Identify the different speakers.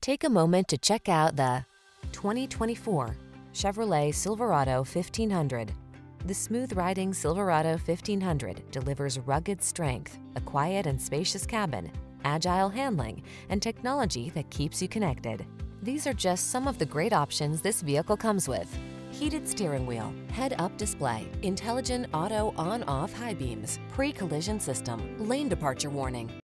Speaker 1: Take a moment to check out the 2024 Chevrolet Silverado 1500. The smooth-riding Silverado 1500 delivers rugged strength, a quiet and spacious cabin, agile handling, and technology that keeps you connected. These are just some of the great options this vehicle comes with: heated steering wheel, head-up display, intelligent auto on-off high beams, pre-collision system, lane departure warning,